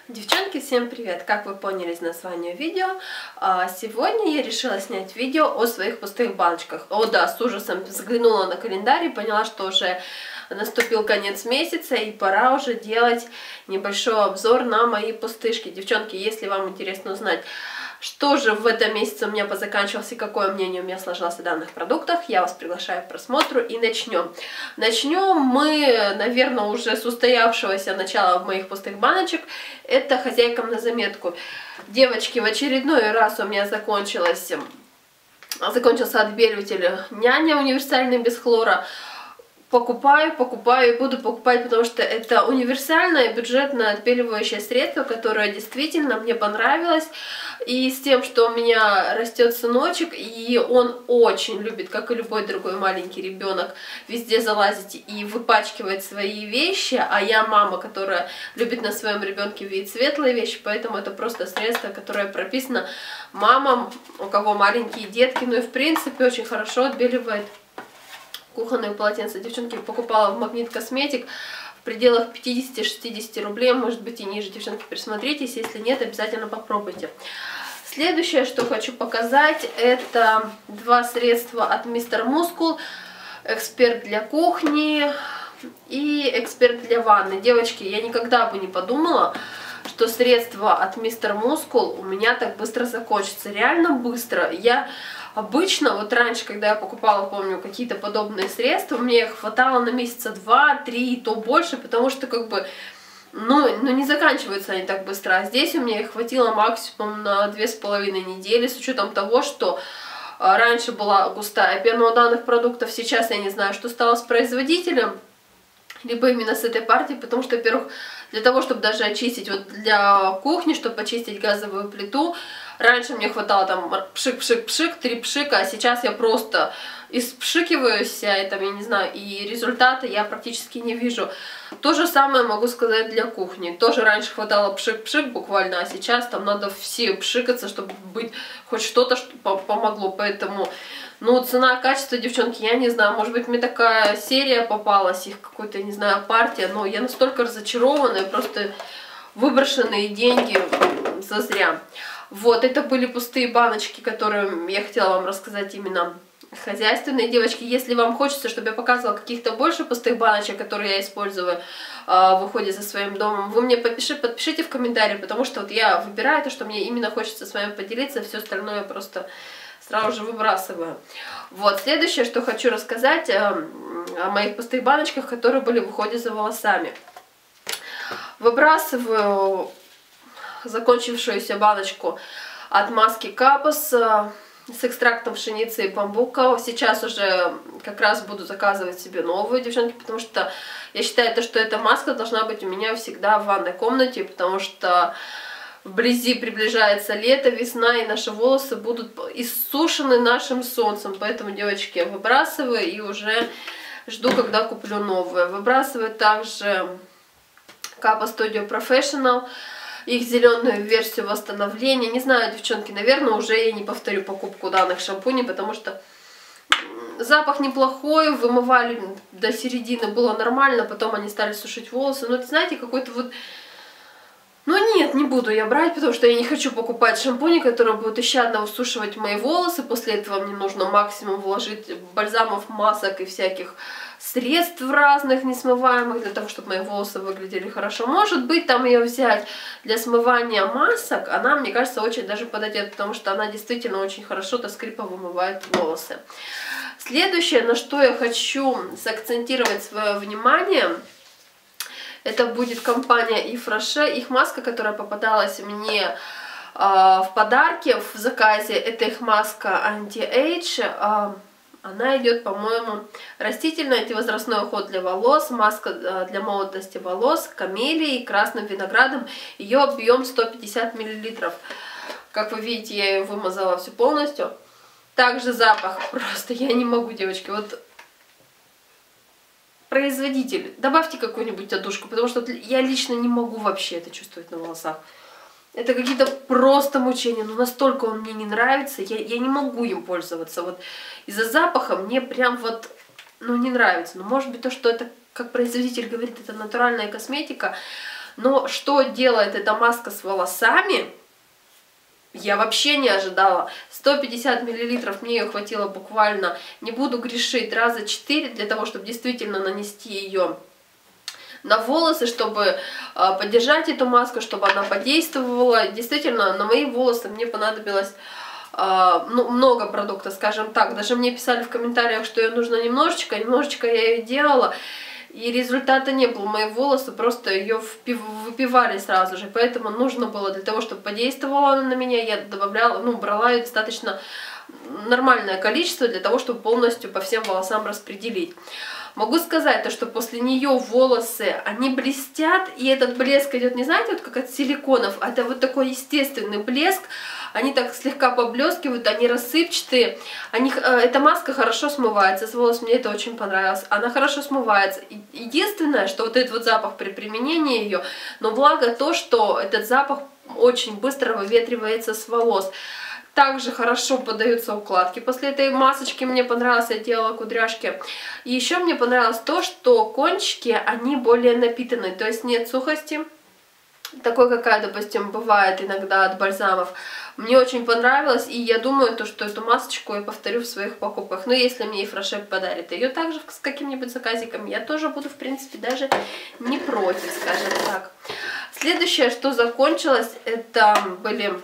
Девчонки, всем привет! Как вы поняли из названия видео, сегодня я решила снять видео о своих пустых баночках. О да, с ужасом взглянула на календарь и поняла, что уже наступил конец месяца и пора уже делать небольшой обзор на мои пустышки. Девчонки, если вам интересно узнать, что же в этом месяце у меня позаканчивалось и какое мнение у меня сложилось о данных продуктах, я вас приглашаю к просмотру и начнем. Начнем мы, наверное, уже с устоявшегося начала моих пустых баночек. Это хозяйкам на заметку. Девочки, в очередной раз у меня закончился отбеливатель Няня универсальный без хлора. Покупаю и буду покупать, потому что это универсальное бюджетное отбеливающее средство, которое действительно мне понравилось. И с тем, что у меня растет сыночек, и он очень любит, как и любой другой маленький ребенок, везде залазить и выпачкивать свои вещи. А я мама, которая любит на своем ребенке видеть светлые вещи, поэтому это просто средство, которое прописано мамам, у кого маленькие детки. Ну и в принципе очень хорошо отбеливает кухонные полотенца. Девчонки, покупала в Магнит Косметик в пределах 50-60 рублей, может быть и ниже. Девчонки, присмотритесь, если нет, обязательно попробуйте. Следующее, что хочу показать, это два средства от Мистер Мускул. Эксперт для кухни и эксперт для ванны. Девочки, я никогда бы не подумала, что средство от Мистер Мускул у меня так быстро закончится. Реально быстро. Я обычно, вот раньше, когда я покупала, помню, какие-то подобные средства, мне их хватало на месяца 2-3, и то больше, потому что как бы, ну не заканчиваются они так быстро. А здесь у меня их хватило максимум на 2,5 недели, с учетом того, что раньше была густая пена у данных продуктов, сейчас я не знаю, что стало с производителем, либо именно с этой партией, потому что, во-первых, для того, чтобы даже очистить, вот для кухни, чтобы очистить газовую плиту, раньше мне хватало там пшик-пшик-пшик, 3 пшика, а сейчас я просто испшикиваюсь, и там, я не знаю, и результата я практически не вижу. То же самое могу сказать для кухни. Тоже раньше хватало пшик-пшик буквально, а сейчас там надо все пшикаться, чтобы быть хоть что-то помогло. Поэтому, ну, цена-качество, девчонки, я не знаю, может быть, мне такая серия попалась, их какой-то, не знаю, партия, но я настолько разочарованная, просто выброшенные деньги зазря. Вот, это были пустые баночки, которые я хотела вам рассказать именно хозяйственные. Девочки, если вам хочется, чтобы я показывала каких-то больше пустых баночек, которые я использую в уходе за своим домом, вы мне подпишите в комментарии, потому что вот я выбираю то, что мне именно хочется с вами поделиться, все остальное я просто сразу же выбрасываю. Вот, следующее, что хочу рассказать о моих пустых баночках, которые были в уходе за волосами. Выбрасываю закончившуюся баночку от маски Капос с экстрактом пшеницы и бамбука. Сейчас уже как раз буду заказывать себе новую, девчонки, потому что я считаю, что эта маска должна быть у меня всегда в ванной комнате, потому что вблизи приближается лето, весна, и наши волосы будут иссушены нашим солнцем. Поэтому, девочки, я выбрасываю и уже жду, когда куплю новую. Выбрасываю также Капо Studio Professional, их зеленую версию восстановления. Не знаю, девчонки, наверное, уже я не повторю покупку данных шампуней, потому что запах неплохой, вымывали до середины, было нормально, потом они стали сушить волосы. Но, знаете, какой-то вот... Ну нет, не буду я брать, потому что я не хочу покупать шампуни, которые будут исчадно высушивать мои волосы. После этого мне нужно максимум вложить бальзамов, масок и всяких средств разных несмываемых, для того, чтобы мои волосы выглядели хорошо. Может быть, там ее взять для смывания масок, она, мне кажется, очень даже подойдет, потому что она действительно очень хорошо до скрипа вымывает волосы. Следующее, на что я хочу сакцентировать свое внимание, это будет компания Yves Rocher. Их маска, которая попадалась мне в подарке в заказе, это их маска Anti-Age. Она идет, по-моему, растительный антивозрастной уход для волос, маска для молодости волос, камелией, красным виноградом. Ее объем 150 мл. Как вы видите, я ее вымазала всю полностью. Также запах, просто я не могу, девочки, вот... Производитель, добавьте какую-нибудь одушку, потому что я лично не могу вообще это чувствовать на волосах. Это какие-то просто мучения, но настолько он мне не нравится, я не могу им пользоваться. Вот из-за запаха мне прям вот, ну, не нравится. Но может быть то, что это, как производитель говорит, это натуральная косметика, Но что делает эта маска с волосами, я вообще не ожидала. 150 мл, мне ее хватило буквально, не буду грешить, раза 4 для того, чтобы действительно нанести ее на волосы, чтобы поддержать эту маску, чтобы она подействовала. Действительно, на мои волосы мне понадобилось ну, много продуктов, скажем так. Даже мне писали в комментариях, что ее нужно немножечко я ее делала. И результата не было. Мои волосы просто ее выпивали сразу же. Поэтому нужно было для того, чтобы подействовала она на меня, я добавляла, ну, брала ее достаточно нормальное количество для того, чтобы полностью по всем волосам распределить. Могу сказать, то, что после нее волосы, они блестят, и этот блеск идет, не знаете, вот как от силиконов, а это вот такой естественный блеск, они так слегка поблескивают, они рассыпчатые, эта маска хорошо смывается с волос, мне это очень понравилось, она хорошо смывается. Единственное, что вот этот вот запах при применении ее, но благо то, что этот запах очень быстро выветривается с волос. Также хорошо поддаются укладки. После этой масочки мне понравилось, я делала кудряшки. И еще мне понравилось то, что кончики, они более напитанные, то есть нет сухости, такой, какая, допустим, бывает иногда от бальзамов. Мне очень понравилось, и я думаю, что эту масочку я повторю в своих покупках. Но если мне Ефрашеп подарит ее также с каким-нибудь заказиком, я тоже буду, в принципе, даже не против, скажем так. Следующее, что закончилось, это были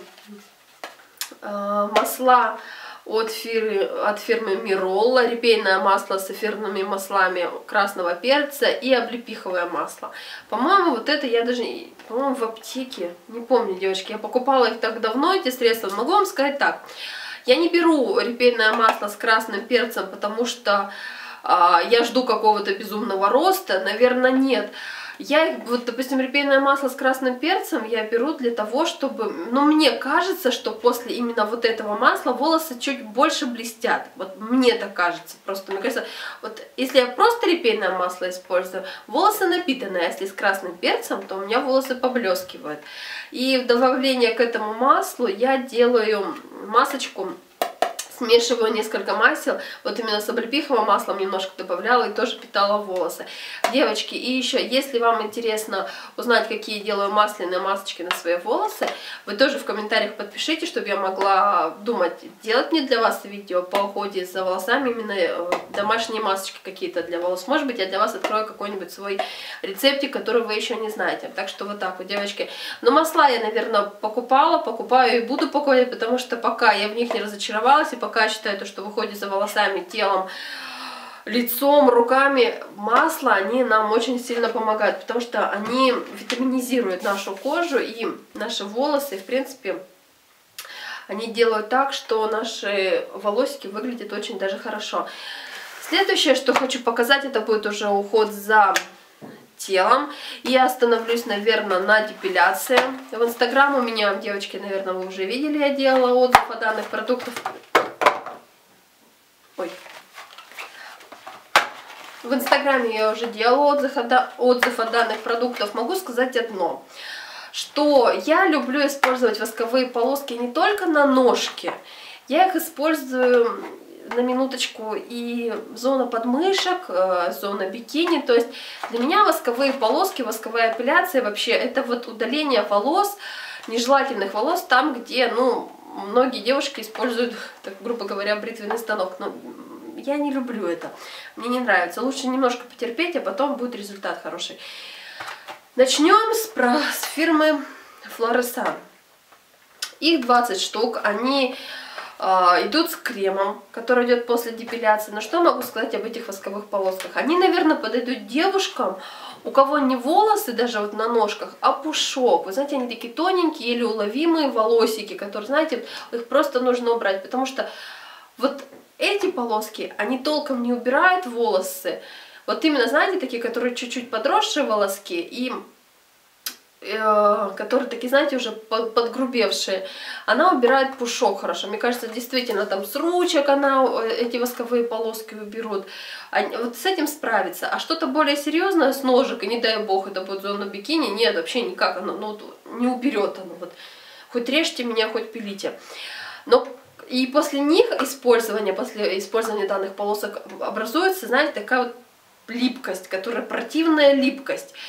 масла от фирмы Миролла, репейное масло с эфирными маслами красного перца и облепиховое масло. По-моему, вот это я даже, по-моему, в аптеке, не помню, девочки, я покупала их так давно, эти средства. Могу вам сказать так, я не беру репейное масло с красным перцем, потому что я жду какого-то безумного роста, наверное, нет. Я, вот, допустим, репейное масло с красным перцем я беру для того, чтобы, ну, мне кажется, что после именно вот этого масла волосы чуть больше блестят. Вот мне так кажется, просто, мне кажется, вот если я просто репейное масло использую, волосы напитанные, а если с красным перцем, то у меня волосы поблескивают. И в добавление к этому маслу я делаю масочку, смешиваю несколько масел, вот именно с облепиховым маслом немножко добавляла и тоже питала волосы. Девочки, и еще, если вам интересно узнать, какие делаю масляные масочки на свои волосы, вы тоже в комментариях подпишите, чтобы я могла думать, делать мне для вас видео по уходе за волосами, именно домашние масочки какие-то для волос. Может быть, я для вас открою какой-нибудь свой рецептик, который вы еще не знаете. Так что вот так вот, девочки. Но масла я, наверное, покупаю и буду покупать, потому что пока я в них не разочаровалась, и пока я считаю, что в уходе за волосами, телом, лицом, руками, масло, они нам очень сильно помогают, потому что они витаминизируют нашу кожу и наши волосы, в принципе, они делают так, что наши волосики выглядят очень даже хорошо. Следующее, что хочу показать, это будет уже уход за телом. Я остановлюсь, наверное, на депиляции. В Инстаграм у меня, девочки, наверное, вы уже видели, я делала отзыв о данных продуктах. Ой. В Инстаграме я уже делала отзыв о данных продуктах. Могу сказать одно, что я люблю использовать восковые полоски не только на ножке, я их использую на минуточку и зона подмышек, зона бикини. То есть для меня восковые полоски, восковая эпиляция вообще это вот удаление волос, нежелательных волос там, где, ну, многие девушки используют, так, грубо говоря, бритвенный станок. Но я не люблю это, мне не нравится. Лучше немножко потерпеть, а потом будет результат хороший. Начнем с фирмы Флоресан. Их 20 штук, они идут с кремом, который идет после депиляции. Но что могу сказать об этих восковых полосках? Они, наверное, подойдут девушкам, у кого не волосы даже вот на ножках, а пушок. Вы знаете, они такие тоненькие, еле уловимые волосики, которые, знаете, их просто нужно убрать, потому что вот эти полоски, они толком не убирают волосы. Вот именно, знаете, такие, которые чуть-чуть подросшие волоски и которые такие, знаете, уже подгрубевшие, она убирает пушок хорошо. Мне кажется, действительно, там с ручек эти восковые полоски уберут. Вот с этим справится. А что-то более серьезное с ножек, и не дай бог, это будет зона бикини, нет, вообще никак, оно не уберет. Оно, вот. Хоть режьте меня, хоть пилите. Но и после них использования, после использования данных полосок образуется, знаете, такая вот липкость, которая противная липкость.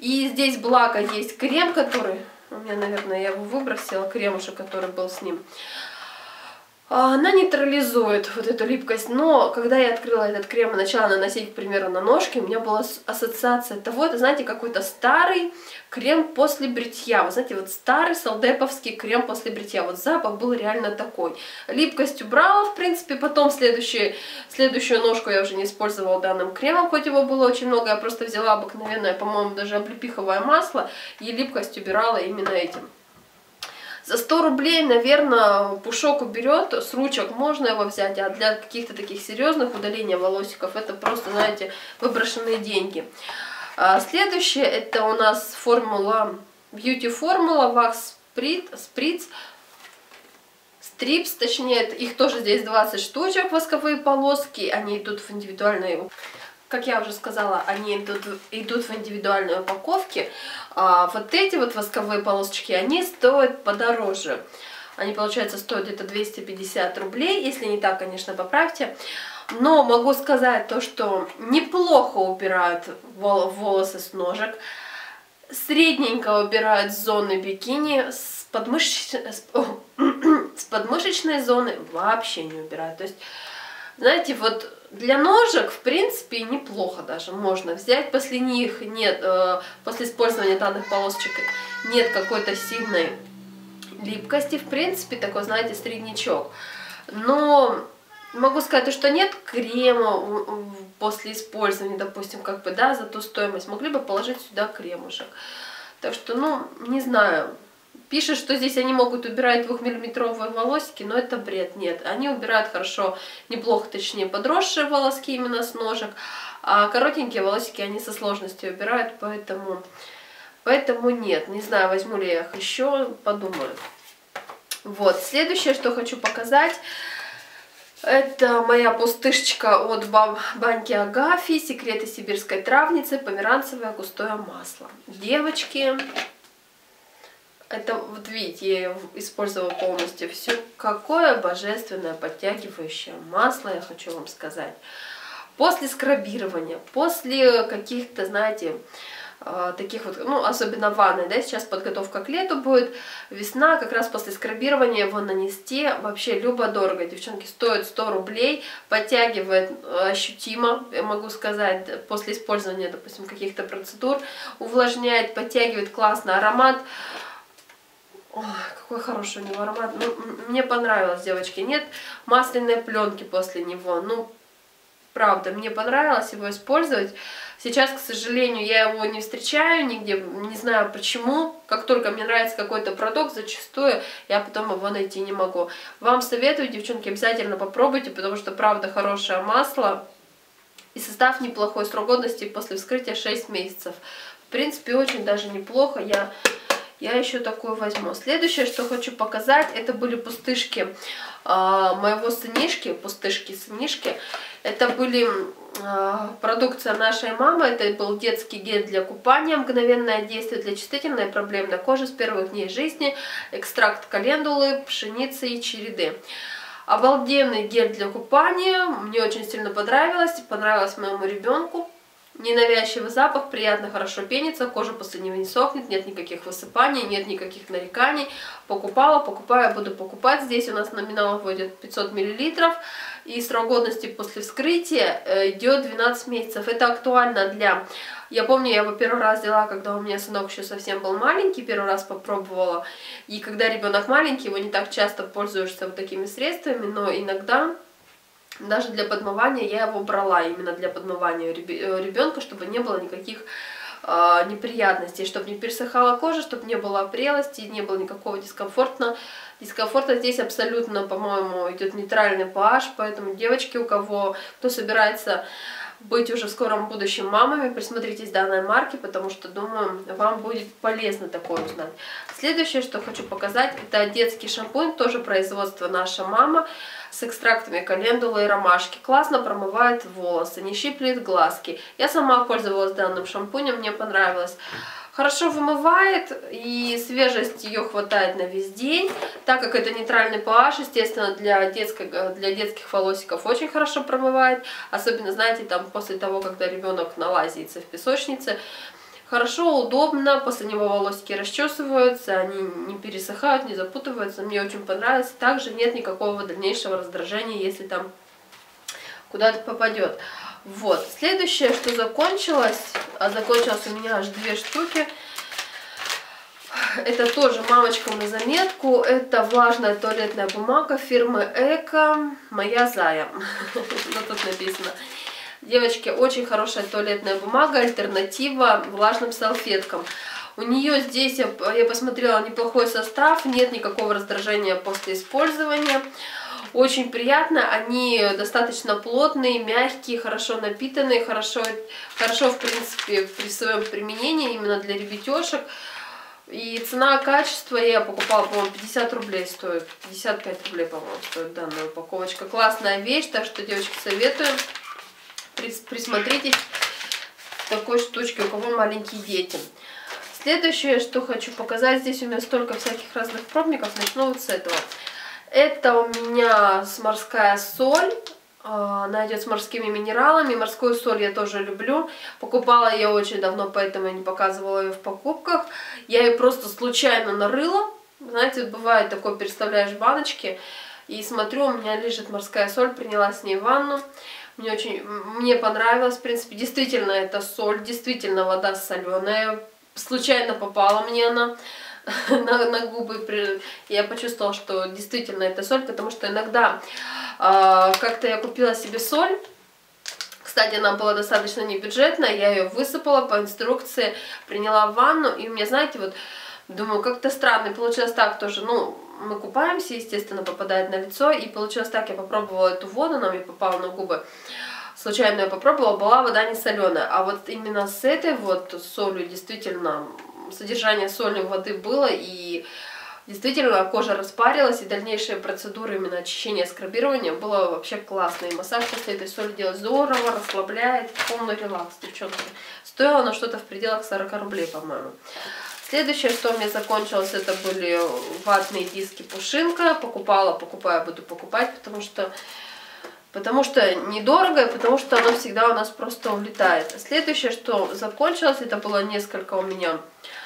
И здесь благо есть крем, который... У меня, наверное, я его выбросила, кремушек, который был с ним. Она нейтрализует вот эту липкость, но когда я открыла этот крем и начала наносить, к примеру, на ножки, у меня была ассоциация того, это, знаете, какой-то старый крем после бритья. Вы знаете, вот старый солдеповский крем после бритья. Вот запах был реально такой. Липкость убрала, в принципе, потом следующую ножку я уже не использовала данным кремом, хоть его было очень много, я просто взяла обыкновенное, по-моему, даже облепиховое масло, и липкость убирала именно этим. За 100 рублей, наверное, пушок уберет, с ручек можно его взять, а для каких-то таких серьезных удаления волосиков это просто, знаете, выброшенные деньги. Следующее это у нас формула, Beauty формула, Wax Spritz, Strips, точнее, их тоже здесь 20 штучек, восковые полоски, они идут в индивидуальные, как я уже сказала, они идут в индивидуальной упаковке. А вот эти вот восковые полосочки, они стоят подороже. Они, получается, стоят где-то 250 рублей. Если не так, конечно, поправьте. Но могу сказать то, что неплохо убирают волосы с ножек. Средненько убирают с зоны бикини. С подмышечной зоны вообще не убирают. То есть, знаете, вот... Для ножек, в принципе, неплохо даже можно взять. После них нет, после использования данных полосочек нет какой-то сильной липкости. В принципе, такой, знаете, среднячок. Но могу сказать, что нет крема после использования, допустим, как бы, да, за ту стоимость. Могли бы положить сюда кремушек. Так что, ну, не знаю. Пишет, что здесь они могут убирать 2-миллиметровые волосики, но это бред. Нет, они убирают хорошо, неплохо, точнее, подросшие волоски именно с ножек, а коротенькие волосики они со сложностью убирают, поэтому нет. Не знаю, возьму ли я их еще, подумаю. Вот, следующее, что хочу показать, это моя пустышечка от банки Агафьи, секреты сибирской травницы, померанцевое густое масло. Девочки... Это, вот видите, я ее использовала полностью всю. Какое божественное подтягивающее масло, я хочу вам сказать. После скрабирования, после каких-то, знаете, таких вот, ну, особенно ванны, да, сейчас подготовка к лету будет, весна, как раз после скрабирования его нанести вообще любо-дорого. Девчонки, стоит 100 рублей, подтягивает ощутимо, я могу сказать, после использования, допустим, каких-то процедур, увлажняет, подтягивает классно, аромат. Ой, какой хороший у него аромат. Ну, мне понравилось, девочки. Нет масляной пленки после него. Ну, правда, мне понравилось его использовать. Сейчас, к сожалению, я его не встречаю нигде. Не знаю почему. Как только мне нравится какой-то продукт, зачастую я потом его найти не могу. Вам советую, девчонки, обязательно попробуйте, потому что, правда, хорошее масло. И состав неплохой. Срок годности после вскрытия 6 месяцев. В принципе, очень даже неплохо. Я еще такую возьму. Следующее, что хочу показать, это были пустышки моего сынишки, пустышки-сынишки. Это были продукция нашей мамы, это был детский гель для купания, мгновенное действие для чувствительной и проблемной кожи с первых дней жизни, экстракт календулы, пшеницы и череды. Обалденный гель для купания, мне очень сильно понравилось моему ребенку. Ненавязчивый запах, приятно, хорошо пенится, кожа после него не сохнет, нет никаких высыпаний, нет никаких нареканий. Покупаю, буду покупать. Здесь у нас номинал вводит 500 мл. И срок годности после вскрытия идет 12 месяцев. Это актуально для... Я помню, я его первый раз взяла, когда у меня сынок еще совсем был маленький, первый раз попробовала. И когда ребенок маленький, его не так часто пользуешься вот такими средствами, но иногда... Даже для подмывания я его брала, именно для подмывания ребенка, чтобы не было никаких неприятностей, чтобы не пересыхала кожа, чтобы не было опрелости, не было никакого дискомфорта. Дискомфорта здесь абсолютно, по-моему, идет нейтральный pH, поэтому девочки, кто собирается быть уже в скором будущем мамами, присмотритесь к данной марке, потому что, думаю, вам будет полезно такое узнать. Следующее, что хочу показать, это детский шампунь, тоже производство «Наша мама», с экстрактами календулы и ромашки. Классно промывает волосы, не щиплет глазки. Я сама пользовалась данным шампунем, мне понравилось. Хорошо вымывает, и свежесть ее хватает на весь день. Так как это нейтральный pH, естественно, для детских волосиков очень хорошо промывает. Особенно, знаете, там после того, когда ребенок налазится в песочнице. Хорошо, удобно, после него волосики расчесываются, они не пересыхают, не запутываются. Мне очень понравилось. Также нет никакого дальнейшего раздражения, если там куда-то попадет. Вот. Следующее, что закончилось, а закончилось у меня аж 2 штуки. Это тоже мамочкам на заметку. Это влажная туалетная бумага фирмы Эко. Моя зая. Вот тут написано. Девочки, очень хорошая туалетная бумага, альтернатива влажным салфеткам. У нее здесь, я посмотрела, неплохой состав, нет никакого раздражения после использования. Очень приятно, они достаточно плотные, мягкие, хорошо напитанные, хорошо в принципе при своем применении именно для ребятешек. И цена-качество я покупала, по-моему, 50 рублей стоит, 55 рублей, по-моему, стоит данная упаковочка. Классная вещь, так что, девочки, советую. Присмотритесь к такой штучке, у кого маленькие дети. Следующее, что хочу показать, здесь у меня столько всяких разных пробников, начну вот с этого. Это у меня морская соль, она идет с морскими минералами, морскую соль я тоже люблю. Покупала ее очень давно, поэтому я не показывала ее в покупках. Я ее просто случайно нарыла, знаете, бывает такое, переставляешь баночки, и смотрю, у меня лежит морская соль, приняла с ней ванну. Мне понравилось, в принципе, действительно это соль, действительно вода соленая. Случайно попала мне она на губы. Я почувствовала, что действительно это соль, потому что иногда как-то я купила себе соль. Кстати, она была достаточно небюджетная, я ее высыпала по инструкции, приняла в ванну, и у меня, знаете, вот, думаю, как-то странно, получилось так тоже, ну, мы купаемся, естественно, попадает на лицо, и получилось так, я попробовала эту воду, она мне попала на губы, случайно я попробовала, была вода не соленая, а вот именно с этой вот солью действительно содержание соли воды было, и действительно кожа распарилась, и дальнейшие процедуры именно очищения, скрабирования было вообще классно, и массаж после этой соли делать здорово, расслабляет, полный релакс, девчонки. Стоило оно что-то в пределах 40 рублей, по-моему. Следующее, что у меня закончилось, это были ватные диски Пушинка. Покупаю, буду покупать, потому что недорого, и потому что оно всегда у нас просто улетает. Следующее, что закончилось, это было несколько у меня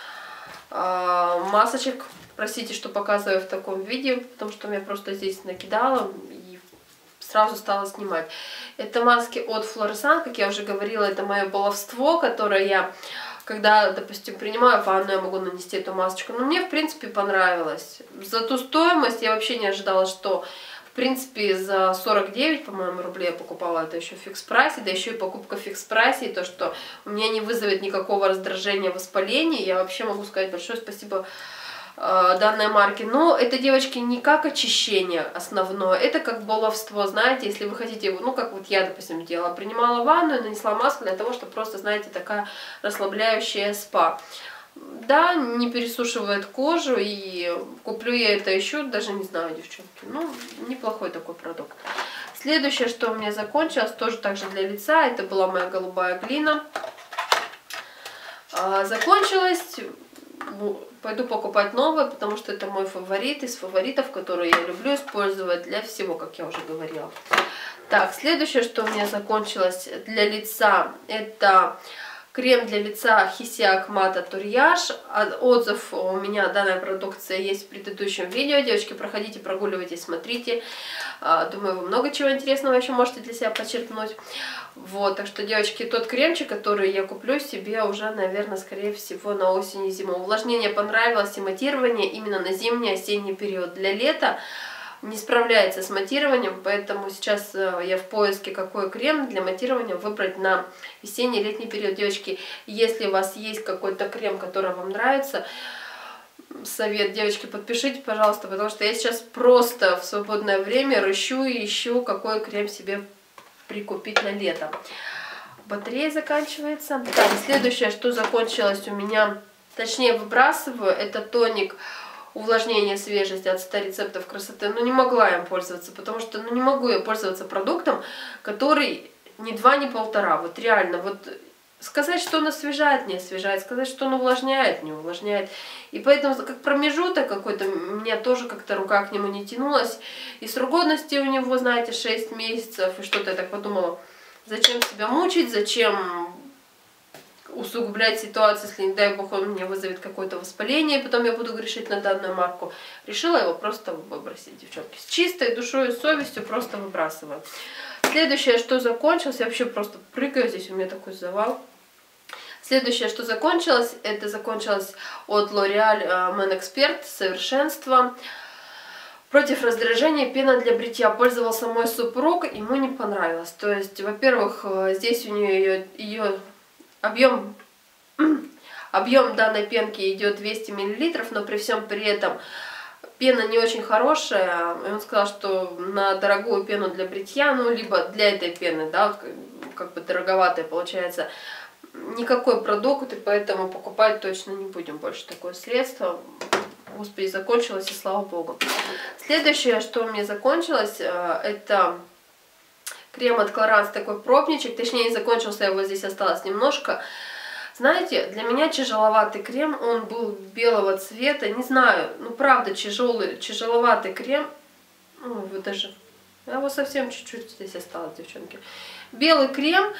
масочек. Простите, что показываю в таком виде, потому что я просто здесь накидала и сразу стала снимать. Это маски от Флорисан, как я уже говорила, это мое баловство, которое я... Когда, допустим, принимаю ванну, я могу нанести эту масочку. Но мне, в принципе, понравилось. За ту стоимость я вообще не ожидала, что, в принципе, за 49, по-моему, рублей я покупала это еще в фикс-прайсе. Да еще и покупка в фикс-прайсе. И то, что у меня не вызовет никакого раздражения, воспаления. Я вообще могу сказать большое спасибо данной марки. Но это, девочки, не как очищение основное, это как баловство, знаете, если вы хотите, ну, как вот я, допустим, делала, принимала ванну и нанесла маску для того, чтобы просто, знаете, такая расслабляющая спа. Да, не пересушивает кожу, и куплю я это еще, даже не знаю, девчонки, ну, неплохой такой продукт. Следующее, что у меня закончилось, тоже также для лица, это была моя голубая глина. Закончилась. Пойду покупать новое, потому что это мой фаворит из фаворитов, которые я люблю использовать для всего, как я уже говорила. Так, следующее, что у меня закончилось для лица, это крем для лица Хисиак Мата Турьяж. Отзыв у меня данная продукция есть в предыдущем видео. Девочки, проходите, прогуливайтесь, смотрите. Думаю, вы много чего интересного еще можете для себя подчеркнуть. Вот, так что, девочки, тот кремчик, который я куплю себе уже, наверное, скорее всего, на осень и зиму. Увлажнение понравилось и матирование именно на зимний, осенний период. Для лета не справляется с матированием, поэтому сейчас я в поиске, какой крем для матирования выбрать на весенний, летний период. Девочки, если у вас есть какой-то крем, который вам нравится, совет, девочки, подпишите, пожалуйста, потому что я сейчас просто в свободное время рыщу и ищу, какой крем себе прикупить на лето. Батарея заканчивается. Так, следующее, что закончилось у меня, точнее выбрасываю, это тоник увлажнения свежести от 100 рецептов красоты. Но не могла им пользоваться, потому что ну, не могу я пользоваться продуктом, который ни 2, ни 1,5. Вот реально, вот сказать, что он освежает, не освежает, сказать, что он увлажняет, не увлажняет. И поэтому, как промежуток какой-то, у меня тоже как-то рука к нему не тянулась. И срок годности у него, знаете, 6 месяцев. И что-то я так подумала, зачем себя мучить, зачем усугублять ситуацию, если, не дай бог, он мне вызовет какое-то воспаление, и потом я буду грешить на данную марку. Решила его просто выбросить, девчонки. С чистой душой и совестью просто выбрасываю. Следующее, что закончилось, я вообще просто прыгаю, здесь у меня такой завал. Следующее, что закончилось, это закончилось от L'Oreal Men Expert «Совершенство». Против раздражения пена для бритья. Пользовался мой супруг, ему не понравилось. То есть, во-первых, здесь у нее ее объем данной пенки идет 200 мл, но при всем при этом пена не очень хорошая. И он сказал, что на дорогую пену для бритья, ну, либо для этой пены, да, как бы дороговатая получается, никакой продукт, и поэтому покупать точно не будем больше такое средство. Господи, закончилось, и слава богу. Следующее, что у меня закончилось, это крем от Clarins, такой пробничек. Точнее, не закончился, его здесь осталось немножко. Знаете, для меня тяжеловатый крем, он был белого цвета. Не знаю, ну правда, тяжеловатый крем. Ой, вы даже... Его совсем чуть-чуть здесь осталось, девчонки. Белый крем.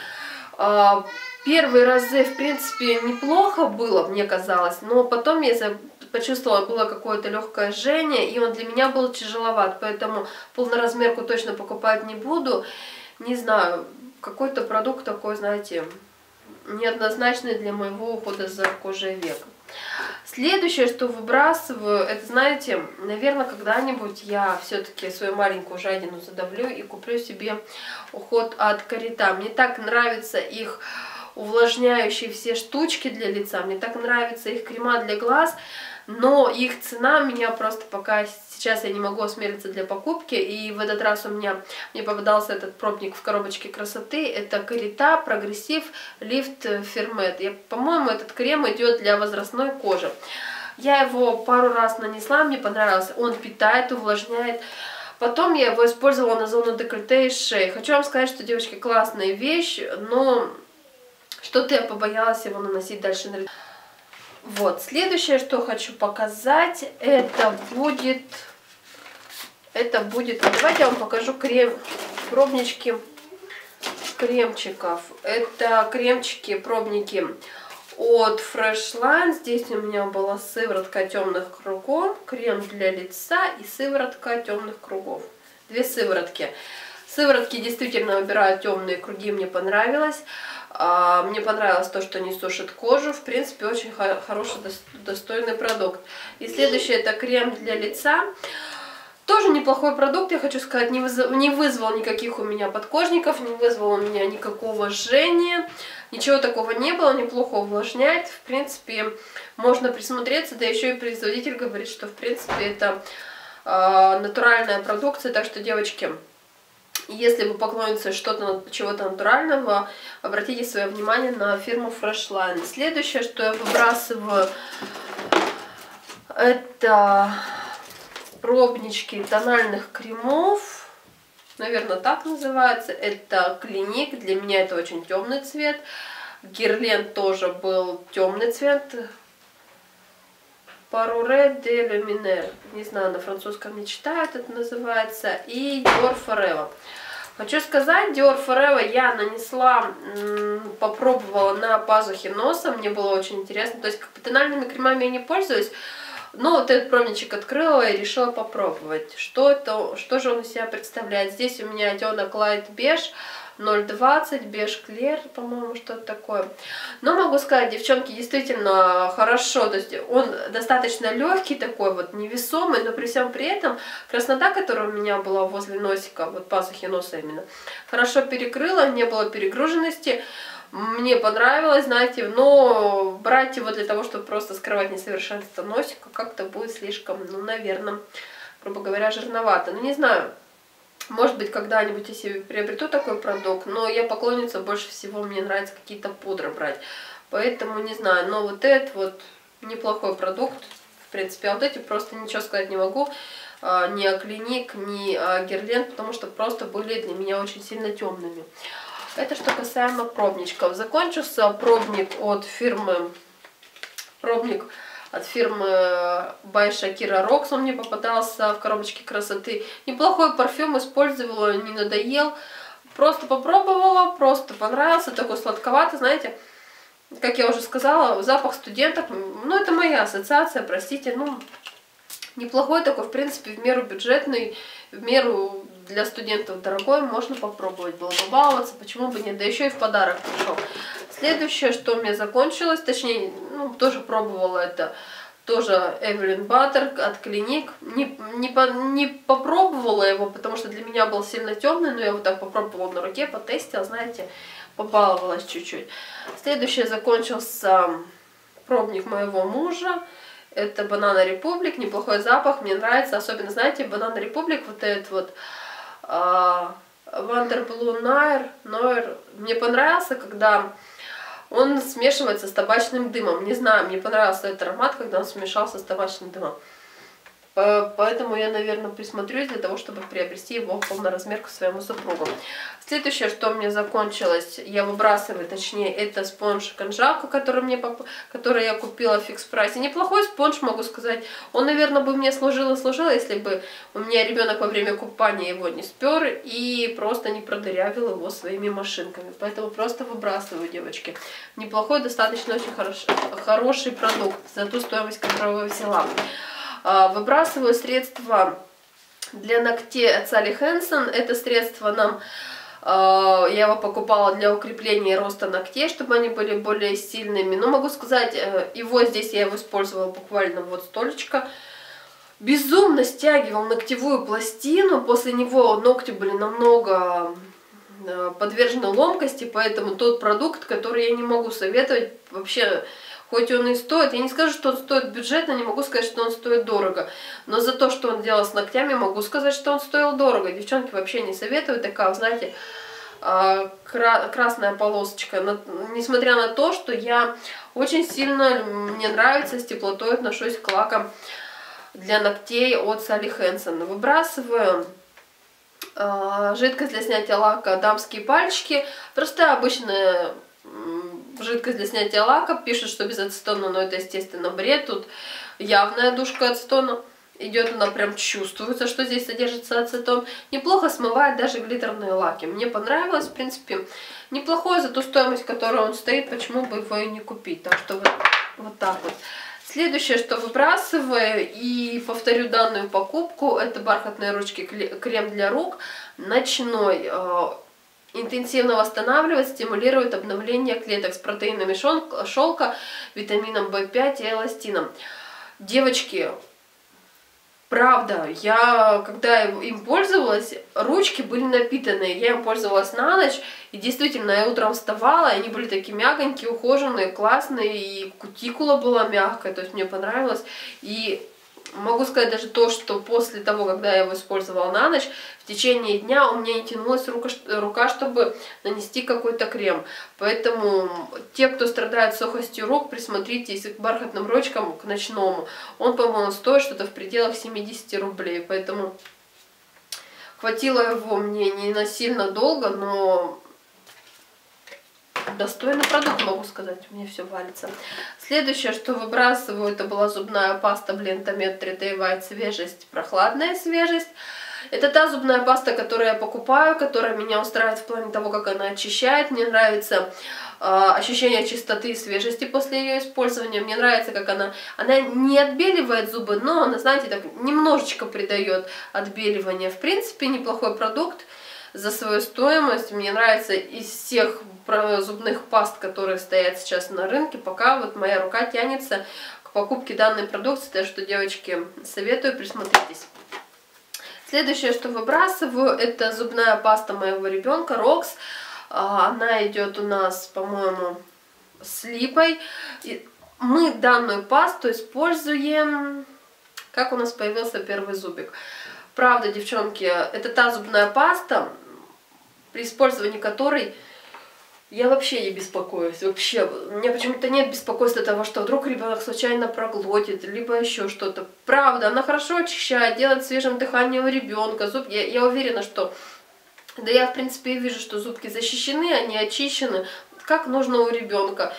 Первые разы, в принципе, неплохо было, мне казалось, но потом я почувствовала, было какое-то легкое жжение, и он для меня был тяжеловат, поэтому полноразмерку точно покупать не буду. Не знаю, какой-то продукт такой, знаете, неоднозначный для моего ухода за кожей век. Следующее, что выбрасываю, это, знаете, наверное, когда-нибудь я все-таки свою маленькую жадину задавлю и куплю себе уход от Carita. Мне так нравятся их увлажняющие все штучки для лица, мне так нравятся их крема для глаз, но их цена меня просто пока сейчас я не могу осмелиться для покупки. И в этот раз мне попадался этот пробник в коробочке красоты. Это Carita Progressive Lift Firmet. По-моему, этот крем идет для возрастной кожи. Я его пару раз нанесла, мне понравился. Он питает, увлажняет. Потом я его использовала на зону декольте и шеи. Хочу вам сказать, что, девочки, классная вещь, но что-то я побоялась его наносить дальше на лицо. Вот, следующее, что хочу показать, это будет, давайте я вам покажу пробнички кремчиков. Это кремчики, пробники от Freshline. Здесь у меня была сыворотка темных кругов, крем для лица и сыворотка темных кругов. Две сыворотки. Сыворотки действительно убирают темные круги, мне понравилось. Мне понравилось то, что не сушит кожу. В принципе, очень хороший, достойный продукт. И следующее, это крем для лица. Тоже неплохой продукт, я хочу сказать, не вызвал никаких у меня подкожников, не вызвал у меня никакого жжения. Ничего такого не было, неплохо увлажняет. В принципе, можно присмотреться, да еще и производитель говорит, что в принципе это натуральная продукция. Так что, девочки, если вы поклонницы чего-то натурального, обратите свое внимание на фирму Freshline. Следующее, что я выбрасываю, это пробнички тональных кремов. Наверное, так называется. Это Клиник. Для меня это очень темный цвет. Герлен тоже был темный цвет. Parure de Luminaire. Не знаю, на французском не читают, это называется. И Dior Forever. Хочу сказать, Dior Forever я нанесла, попробовала на пазухе носа. Мне было очень интересно. То есть тональными кремами я не пользуюсь. Но вот этот пробничек открыла и решила попробовать. Что же он из себя представляет? Здесь у меня оттенок Light Beige 0,20, Beige Clear, по-моему, что-то такое. Но могу сказать, девчонки, действительно хорошо. То есть он достаточно легкий такой, вот невесомый, но при всем при этом краснота, которая у меня была возле носика, вот пазухи носа именно, хорошо перекрыла, не было перегруженности. Мне понравилось, знаете, но брать его для того, чтобы просто скрывать несовершенство носика, как-то будет слишком, ну, наверное, грубо говоря, жирновато. Ну, не знаю, может быть, когда-нибудь я себе приобрету такой продукт, но я поклонница, больше всего мне нравится какие-то пудры брать. Поэтому, не знаю, но вот этот вот неплохой продукт, в принципе, а вот эти просто ничего сказать не могу. Ни о Клиник, ни о Герлен, потому что просто были для меня очень сильно темными. Это что касаемо пробничков. Закончился пробник от фирмы by Shakira Rocks. Он мне попадался в коробочке красоты. Неплохой парфюм, использовала, не надоел. Просто попробовала, просто понравился. Такой сладковатый, знаете. как я уже сказала, запах студенток, ну это моя ассоциация, простите, ну неплохой такой, в принципе, в меру бюджетный, в меру для студентов дорогой, можно попробовать было побаловаться, почему бы нет, да еще и в подарок пришел. Следующее, что у меня закончилось, точнее, ну, тоже пробовала это, тоже Evelyn Butter от Clinique. Не попробовала его, потому что для меня был сильно темный, но я вот так попробовала на руке, потестила, знаете, побаловалась чуть-чуть. Следующее закончился пробник моего мужа. Это Banana Republic, неплохой запах, мне нравится, особенно, знаете, Banana Republic, вот этот вот Wonderblue Noir, мне понравился, когда он смешивается с табачным дымом. Не знаю, мне понравился этот аромат, когда он смешался с табачным дымом. Поэтому я, наверное, присмотрюсь для того, чтобы приобрести его в полноразмерку своему супругу. Следующее, что у меня закончилось, я выбрасываю, точнее, это спонж Конжаку, который я купила в фикс-прайсе. Неплохой спонж, могу сказать. Он, наверное, бы мне служил, если бы у меня ребенок во время купания его не спер и просто не продырявил его своими машинками. Поэтому просто выбрасываю, девочки. Неплохой, достаточно очень хороший продукт за ту стоимость, которую я взяла. Выбрасываю средства для ногтей от Sally Hansen. Это средство я его покупала для укрепления и роста ногтей, чтобы они были более сильными. Но могу сказать, я его использовала буквально вот столечко. Безумно стягивал ногтевую пластину. После него ногти были намного подвержены ломкости, поэтому тот продукт, который я не могу советовать вообще. Хоть он и стоит, я не скажу, что он стоит бюджетно, не могу сказать, что он стоит дорого. Но за то, что он делал с ногтями, могу сказать, что он стоил дорого. Девчонки вообще не советую. Такая, знаете, красная полосочка. Несмотря на то, что я очень сильно, мне нравится, с теплотой отношусь к лакам для ногтей от Sally Hansen. Выбрасываю жидкость для снятия лака дамские пальчики. Простая обычная жидкость для снятия лака. Пишут, что без ацетона, но это, естественно, бред. Тут явная душка ацетона идет, она прям чувствуется, что здесь содержится ацетон. Неплохо смывает даже глиттерные лаки. Мне понравилось, в принципе, неплохое за ту стоимость, которую он стоит, почему бы его и не купить. Так что вот так вот. Следующее, что выбрасываю и повторю данную покупку, это бархатные ручки, крем для рук, ночной. Интенсивно восстанавливает, стимулирует обновление клеток с протеинами шелка, витамином В5 и эластином. Девочки, правда, когда им пользовалась, ручки были напитанные. Я им пользовалась на ночь, и действительно, я утром вставала, и они были такие мягонькие, ухоженные, классные, и кутикула была мягкая, то есть мне понравилось. И могу сказать даже то, что после того, когда я его использовала на ночь, в течение дня у меня не тянулась рука, чтобы нанести какой-то крем. Поэтому те, кто страдает сухостью рук, присмотритесь к бархатным ручкам, к ночному. Он, по-моему, стоит что-то в пределах 70 рублей. Поэтому хватило его мне не на сильно долго, но достойный продукт, могу сказать, у меня все валится. Следующее, что выбрасываю, это была зубная паста Blend-O-Med 3D White, свежесть, прохладная свежесть. Это та зубная паста, которую я покупаю, которая меня устраивает в плане того, как она очищает. Мне нравится ощущение чистоты и свежести после ее использования. Мне нравится, как она не отбеливает зубы, но она, знаете, так немножечко придает отбеливания. В принципе, неплохой продукт за свою стоимость. Мне нравится из всех зубных паст, которые стоят сейчас на рынке, пока вот моя рука тянется к покупке данной продукции, так что, девочки, советую, присмотритесь. Следующее, что выбрасываю, это зубная паста моего ребенка Rox. Она идет у нас, по-моему, с липой. И мы данную пасту используем, как у нас появился первый зубик. Правда, девчонки, это та зубная паста, при использовании которой я вообще не беспокоюсь. Вообще, у меня почему-то нет беспокойства того, что вдруг ребенок случайно проглотит, либо еще что-то. Правда, она хорошо очищает, делает свежим дыхание у ребенка. Я уверена, что... Да я, в принципе, вижу, что зубки защищены, они очищены, как нужно у ребенка.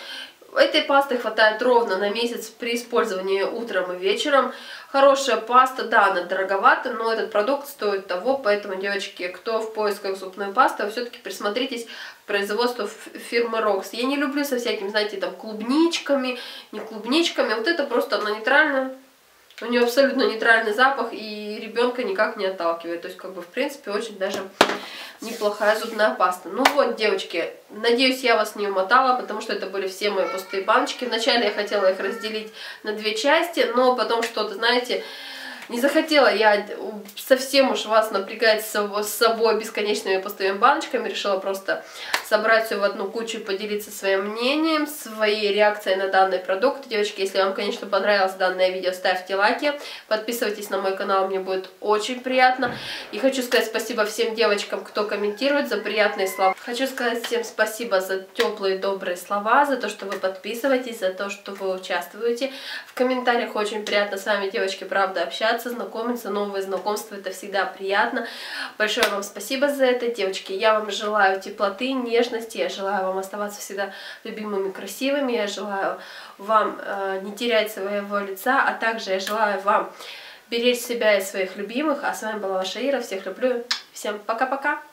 Этой пасты хватает ровно на месяц при использовании утром и вечером. Хорошая паста, да, она дороговата, но этот продукт стоит того, поэтому, девочки, кто в поисках зубной пасты, вы все-таки присмотритесь к производству фирмы Rox. Я не люблю со всякими, знаете, там клубничками, не клубничками, вот это просто она нейтральная. У нее абсолютно нейтральный запах и ребенка никак не отталкивает. То есть, как бы, в принципе, очень даже неплохая зубная паста. Ну вот, девочки, надеюсь, я вас не умотала, потому что это были все мои пустые баночки. Вначале я хотела их разделить на две части, но потом что-то, знаете, не захотела я совсем уж вас напрягать с собой бесконечными пустыми баночками. Решила просто собрать все в одну кучу и поделиться своим мнением, своей реакцией на данный продукт. Девочки, если вам, конечно, понравилось данное видео, ставьте лайки, подписывайтесь на мой канал, мне будет очень приятно. И хочу сказать спасибо всем девочкам, кто комментирует, за приятные слова. Хочу сказать всем спасибо за теплые, добрые слова, за то, что вы подписываетесь, за то, что вы участвуете в комментариях. Очень приятно с вами, девочки, правда, общаться, знакомиться, новые знакомства, это всегда приятно. Большое вам спасибо за это, девочки. Я вам желаю теплоты, нежности, я желаю вам оставаться всегда любимыми, красивыми, я желаю вам не терять своего лица, а также я желаю вам беречь себя и своих любимых. А с вами была ваша Ира, всех люблю, всем пока-пока!